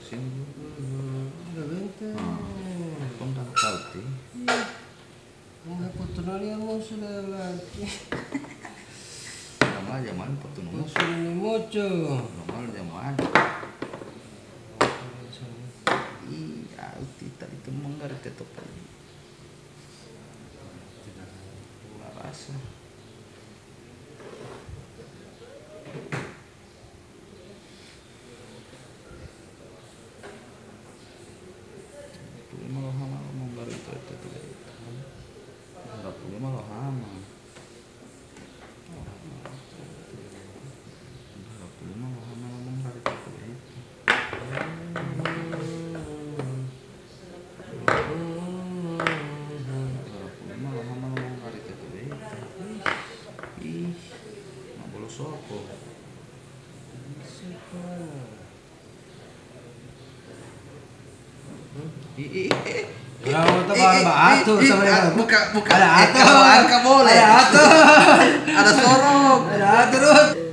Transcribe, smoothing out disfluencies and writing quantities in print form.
sini. Udah benteng. Kung tak tahu ti. Enggak putulannya mau sudah lagi. Normal zaman putunmu. Putulan ni mocho. Normal zaman. Iya, kita itu mengerti tu pa. Rasa. Malah hama monggar itu. Enggak punya malah hama. Enggak punya malah hama monggar itu. Malah hama monggar itu. Ih, nggak boleh soko. Orang itu baru batu sama dia. Buka. Ada atur. Ada boleh. Ada atur. Ada sorok. Ada atur.